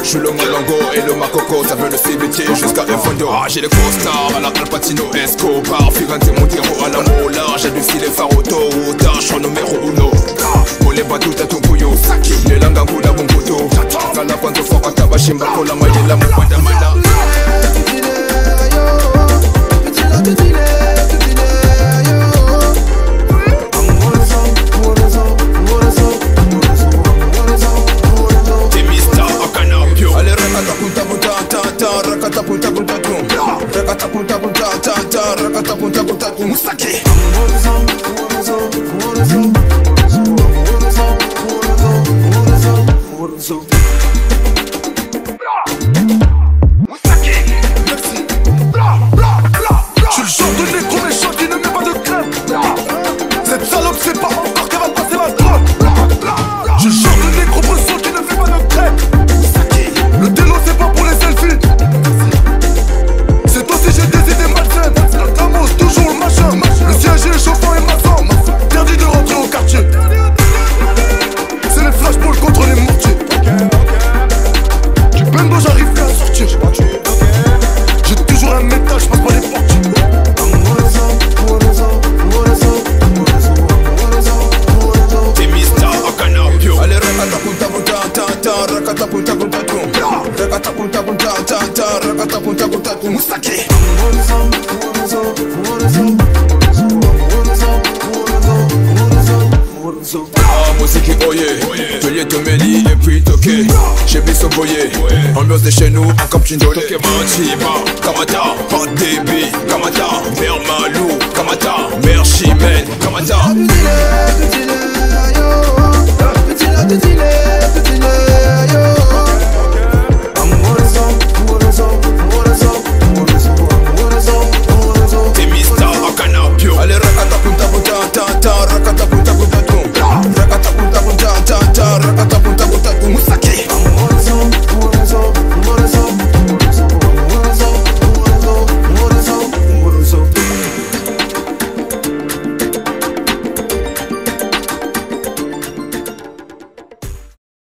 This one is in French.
Je suis le Molongo et le Macoco, ça veut le CBT jusqu'à Infondo. J'ai les costards à la Al Pacino, Escobar, Figante, Montero à la Mola. J'ai du style Faroto, je suis numéro uno. Mole batuta tunkuyo, nelanga kuna bunguto. Kala kwanzo foka tabashimba kola majela mukwenda mana. Mustaki. Je suis le genre de négro méchant qui ne met pas de crème. Cette salope sait pas encore qu'elle va passer ma drogue. Je suis le genre de négro brosson qui ne fait pas de crème. Le délo c'est pas pour les selfies. C'est toi si j'ai des idées malsaines. Ramos, toujours le machin. Le siège est chauffant et maçon. Interdit de rentrer au quartier. C'est les flashballs contre les mortiers. Du bendo j'arrive plus à sortir. J'ai toujours un métal, j'passe pas les portiers. Allez, rakata punta punta ta rakata punta punta tum. Rakata punta punta ta rakata punta punta tum. Mustaki. Musique oye, Pelier Tomeli et puis toqué. J'ai vu son boyer, ambiance de chez nous, en cappuccino. Toqué Manchiba, Kamata, pas de débit, Kamata, Mère Malou, Kamata, Mère Chimène, Kamata.